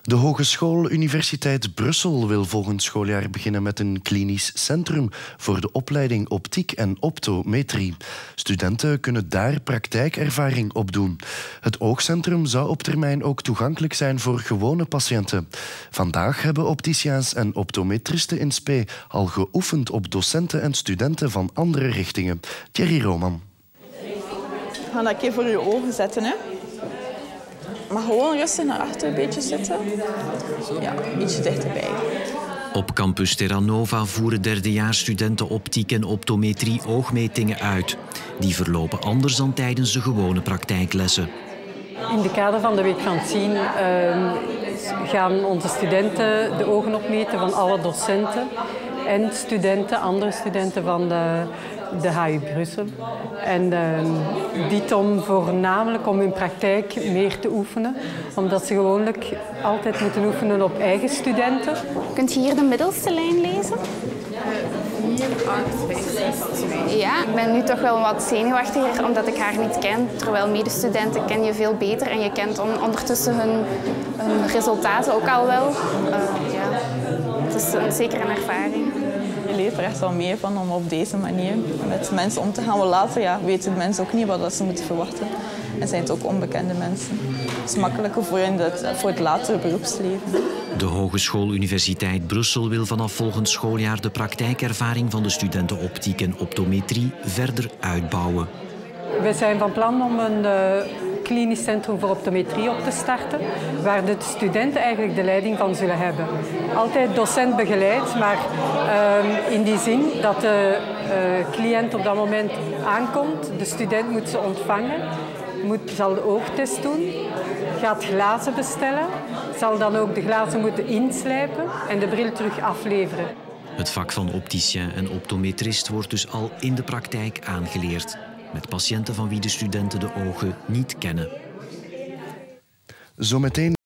De Hogeschool Universiteit Brussel wil volgend schooljaar beginnen met een klinisch centrum voor de opleiding optiek en optometrie. Studenten kunnen daar praktijkervaring opdoen. Het oogcentrum zou op termijn ook toegankelijk zijn voor gewone patiënten. Vandaag hebben opticiens en optometristen in Spee al geoefend op docenten en studenten van andere richtingen. Thierry Roman. We gaan dat een keer voor je ogen zetten, hè. Maar gewoon rustig naar achter een beetje zitten. Ja, ietsje dichterbij. Op campus Terra Nova voeren derdejaarsstudenten optiek en optometrie oogmetingen uit. Die verlopen anders dan tijdens de gewone praktijklessen. In de kader van de Week van het Zien gaan onze studenten de ogen opmeten van alle docenten en andere studenten van de HU Brussel. En dit voornamelijk om hun praktijk meer te oefenen, omdat ze gewoonlijk altijd moeten oefenen op eigen studenten. Kunt je hier de middelste lijn lezen? 4, 8, 5, 6, 2. Ja, ik ben nu toch wel wat zenuwachtiger omdat ik haar niet ken. Terwijl medestudenten ken je veel beter en je kent ondertussen hun resultaten ook al wel. Ja, het is zeker een ervaring. Je leert er echt wel meer van om op deze manier met mensen om te gaan. Want later weten de mensen ook niet wat ze moeten verwachten. En zijn het ook onbekende mensen. Het is makkelijker voor het latere beroepsleven. De Hogeschool Universiteit Brussel wil vanaf volgend schooljaar de praktijkervaring van de studenten optiek en optometrie verder uitbouwen. We zijn van plan om een klinisch centrum voor optometrie op te starten, waar de studenten eigenlijk de leiding van zullen hebben. Altijd docent begeleid, maar in die zin dat de cliënt op dat moment aankomt, de student moet ze ontvangen, zal de oogtest doen, gaat glazen bestellen, zal dan ook de glazen moeten inslijpen en de bril terug afleveren. Het vak van opticien en optometrist wordt dus al in de praktijk aangeleerd, met patiënten van wie de studenten de ogen niet kennen. Zometeen